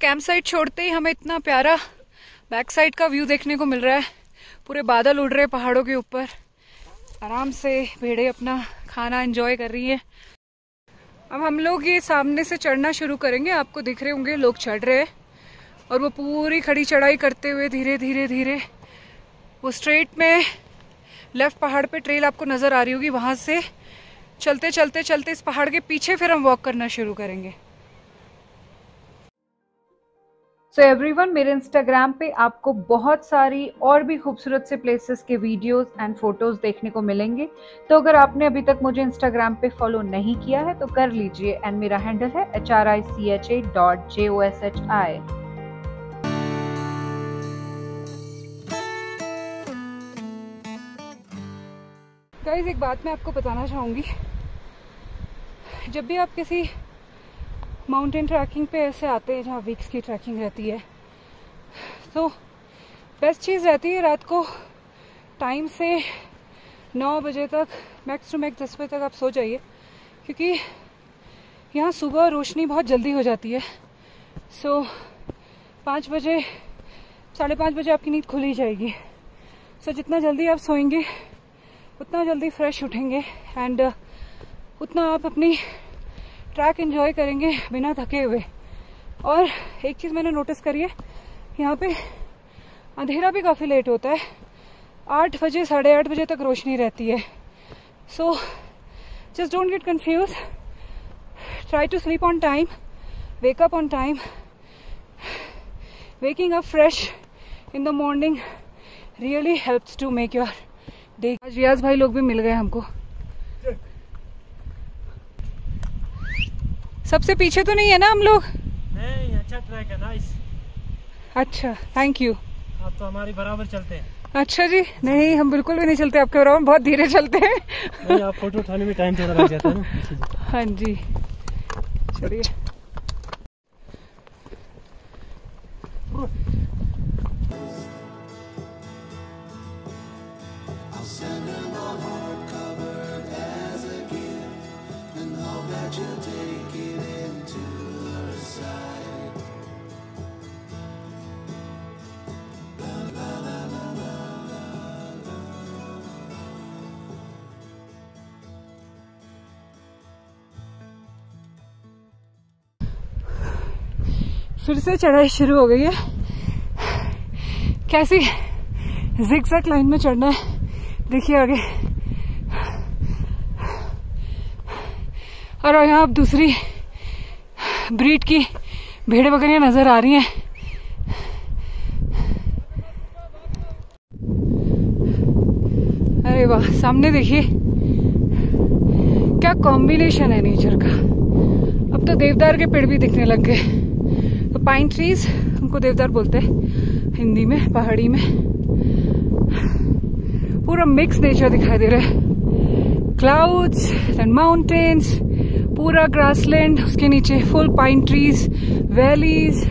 Camp site छोड़ते ही हमें इतना प्यारा बैक साइड का व्यू देखने को मिल रहा है। पूरे बादल उड़ रहे हैं पहाड़ों के ऊपर, आराम से भेड़ें अपना खाना एंजॉय कर रही हैं। अब हम लोग ये सामने से चढ़ना शुरू करेंगे। आपको दिख रहे होंगे लोग चढ़ रहे हैं और वो पूरी खड़ी चढ़ाई करते हुए धीरे धीरे धीरे वो स्ट्रेट में लेफ्ट पहाड़ पे ट्रेल आपको नज़र आ रही होगी, वहाँ से चलते चलते चलते इस पहाड़ के पीछे फिर हम वॉक करना शुरू करेंगे। सो एवरीवन, मेरे इंस्टाग्राम पे आपको बहुत सारी और भी खूबसूरत से प्लेसेस के वीडियोस एंड फोटोज देखने को मिलेंगे। तो अगर आपने अभी तक मुझे इंस्टाग्राम पे फॉलो नहीं किया है तो कर लीजिए। एंड मेरा हैंडल है HRICHA.JOSHI। गाइस, एक बात मैं आपको बताना चाहूँगी, जब भी आप किसी माउंटेन ट्रैकिंग पे ऐसे आते हैं जहाँ वीक्स की ट्रैकिंग रहती है, तो बेस्ट चीज़ रहती है रात को टाइम से 9 बजे तक, मैक्स टू मैक्स 10 बजे तक आप सो जाइए, क्योंकि यहाँ सुबह रोशनी बहुत जल्दी हो जाती है। सो 5 बजे 5:30 बजे आपकी नींद खुल ही जाएगी। सो जितना जल्दी आप सोएंगे उतना जल्दी फ्रेश उठेंगे एंड उतना आप अपनी ट्रैक एंजॉय करेंगे बिना थके हुए। और एक चीज़ मैंने नोटिस करी है, यहाँ पे अंधेरा भी काफ़ी लेट होता है। 8 बजे 8:30 बजे तक रोशनी रहती है। So just don't get confuse, try to sleep on time, wake up on time. Waking up fresh in the morning really helps to make your day. आज रियाज भाई लोग भी मिल गए हमको। सबसे पीछे तो नहीं है ना हम लोग? नहीं, अच्छा ट्रैक है, नाइस। अच्छा, थैंक यू। आप तो हमारी बराबर चलते हैं। अच्छा जी, नहीं हम बिल्कुल भी नहीं चलते आपके बराबर, बहुत धीरे चलते हैं। नहीं, आप फोटो उठाने में टाइम थोड़ा लग जाता है ना। हाँ जी, चलिए। फिर से चढ़ाई शुरू हो गई है। कैसी जिगजैग लाइन में चढ़ना है, देखिए आगे। और यहाँ अब दूसरी ब्रीड की भेड़ बकरियां नजर आ रही हैं। अरे वाह, सामने देखिए क्या कॉम्बिनेशन है नेचर का। अब तो देवदार के पेड़ भी दिखने लग गए। तो पाइन ट्रीज, उनको देवदार बोलते हैं हिंदी में, पहाड़ी में। पूरा मिक्स नेचर दिखाई दे रहा है। क्लाउड्स एंड माउंटेन्स, पूरा ग्रासलैंड, उसके नीचे full pine trees, valleys.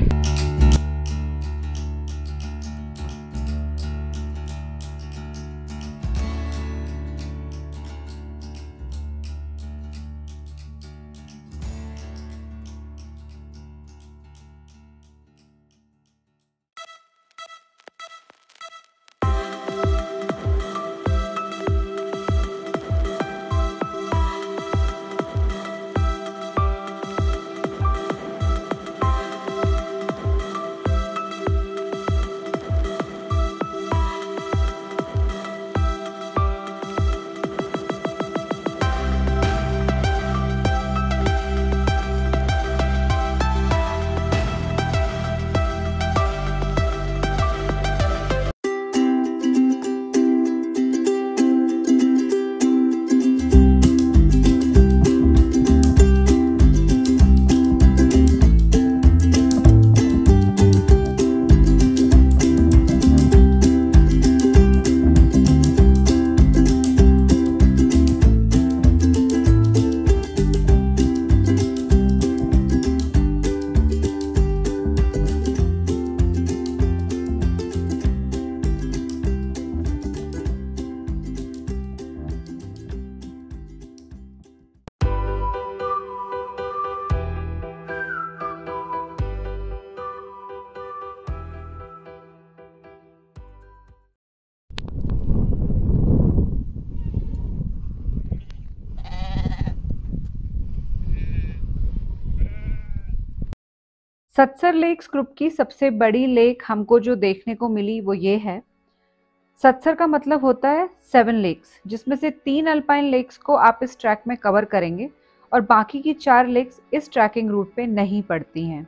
Satsar lakes group की सबसे बड़ी लेक हमको जो देखने को मिली वो ये है। सत्सर का मतलब होता है 7 लेक्स, जिसमें से 3 अल्पाइन लेक्स को आप इस ट्रैक में कवर करेंगे और बाकी की 4 लेक्स इस ट्रैकिंग रूट पे नहीं पड़ती हैं।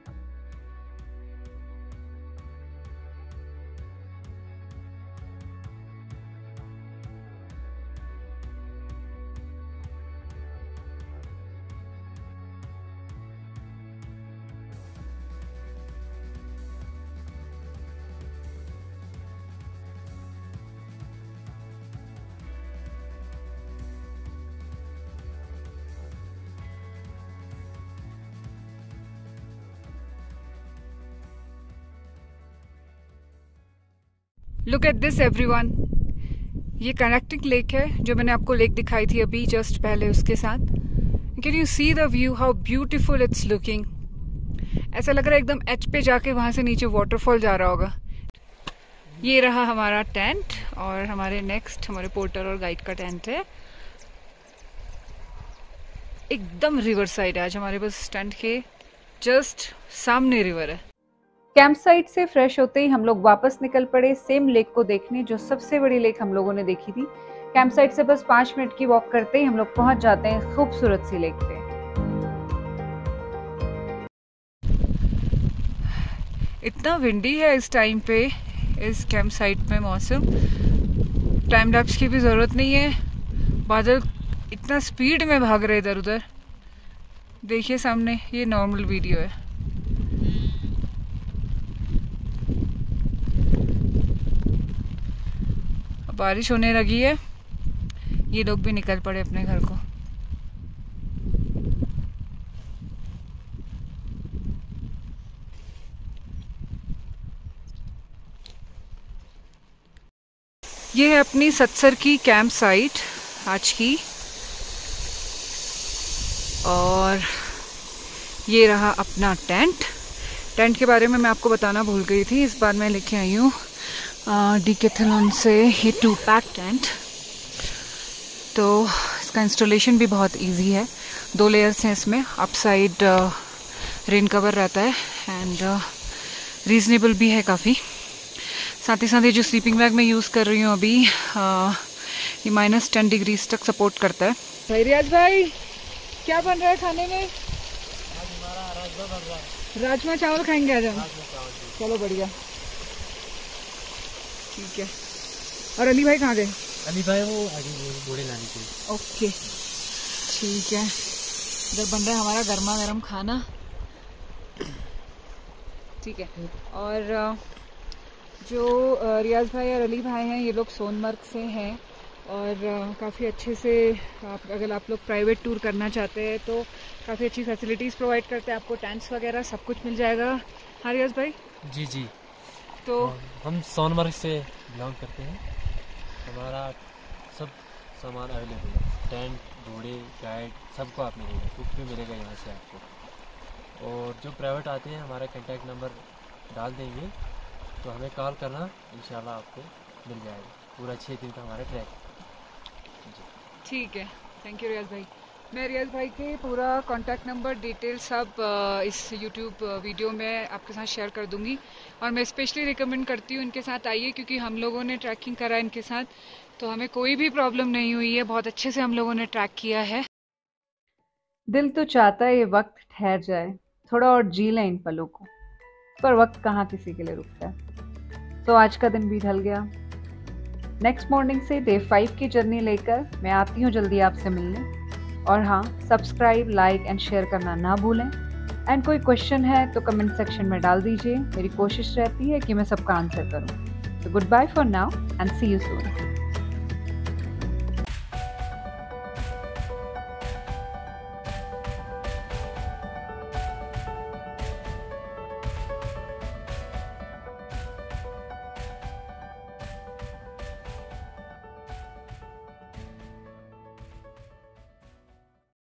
लुक एट दिस एवरीवन, ये कनेक्टिंग लेक है जो मैंने आपको लेक दिखाई थी अभी जस्ट पहले उसके साथ। Can you see the view, how beautiful it's looking. ऐसा लग रहा है एकदम एच पे जाके वहां से नीचे वाटरफॉल जा रहा होगा। ये रहा हमारा टेंट और हमारे नेक्स्ट हमारे पोर्टर और गाइड का टेंट है। एकदम रिवर साइड है आज हमारे पास, टेंट के जस्ट सामने रिवर है। कैंप साइट से फ्रेश होते ही हम लोग वापस निकल पड़े सेम लेक को देखने, जो सबसे बड़ी लेक हम लोगों ने देखी थी। कैंप साइट से बस 5 मिनट की वॉक करते ही हम लोग पहुंच जाते हैं खूबसूरत सी लेक पे। इतना विंडी है इस टाइम पे इस कैंप साइट में, मौसम टाइम लैप्स की भी जरूरत नहीं है। बादल इतना स्पीड में भाग रहे इधर उधर, देखिए सामने, ये नॉर्मल वीडियो है। बारिश होने लगी है, ये लोग भी निकल पड़े अपने घर को। ये है अपनी सत्सर की कैंप साइट आज की, और ये रहा अपना टेंट। टेंट के बारे में मैं आपको बताना भूल गई थी, इस बार मैं लेके आई हूँ डीकैथलॉन से ये 2 पैक टेंट। तो इसका इंस्टॉलेशन भी बहुत इजी है, 2 लेयर्स हैं इसमें। अप साइड रेन कवर रहता है एंड रीजनेबल भी है काफ़ी। साथ ही साथ ये जो स्लीपिंग बैग मैं यूज़ कर रही हूँ अभी, ये -10 डिग्रीज तक सपोर्ट करता है। भाई रियाज भाई, क्या बन रहा है खाने में? आज हमारा राजमा बन रहा है। राजमा चावल खाएंगे आज हम। चलो बढ़िया, ठीक है। और अली भाई कहाँ गए? अली भाई वो आगे घोड़े लाने के लिए। ओके ठीक है। इधर बन रहा है हमारा गर्मा गर्म खाना, ठीक है। और जो रियाज भाई और अली भाई हैं, ये लोग सोनमर्ग से हैं और काफ़ी अच्छे से अगर आप लोग प्राइवेट टूर करना चाहते हैं तो काफ़ी अच्छी फैसिलिटीज़ प्रोवाइड करते हैं आपको, टेंट्स वगैरह सब कुछ मिल जाएगा। हाँ रियाज भाई? जी जी। तो हम सोनमर्ग से बिलोंग करते हैं, हमारा सब सामान अवेलेबल है, टेंट, घोड़े, गाइड, सबको आप मिलेगा, कुछ भी मिलेगा यहाँ से आपको। और जो प्राइवेट आते हैं हमारा कॉन्टैक्ट नंबर डाल देंगे तो हमें कॉल करना, इंशाल्लाह आपको मिल जाएगा पूरा 6 दिन का हमारा ट्रैक। ठीक है, थैंक यू रियाज भाई। मैं रियाज भाई के पूरा कांटेक्ट नंबर डिटेल सब इस यूट्यूब वीडियो में आपके साथ शेयर कर दूंगी। और मैं स्पेशली रिकमेंड करती हूँ इनके साथ आइए, क्योंकि हम लोगों ने ट्रैकिंग करा इनके साथ तो हमें कोई भी प्रॉब्लम नहीं हुई है, बहुत अच्छे से हम लोगों ने ट्रैक किया है। दिल तो चाहता है ये वक्त ठहर जाए, थोड़ा और जी लें इन पलों को, पर वक्त कहाँ किसी के लिए रुकता है। तो आज का दिन भी ढल गया। नेक्स्ट मॉर्निंग से डे 5 की जर्नी लेकर मैं आती हूँ जल्दी आपसे मिलने। और हाँ, सब्सक्राइब, लाइक एंड शेयर करना ना भूलें। एंड कोई क्वेश्चन है तो कमेंट सेक्शन में डाल दीजिए, मेरी कोशिश रहती है कि मैं सबका आंसर करूँ। So goodbye for now and see you soon.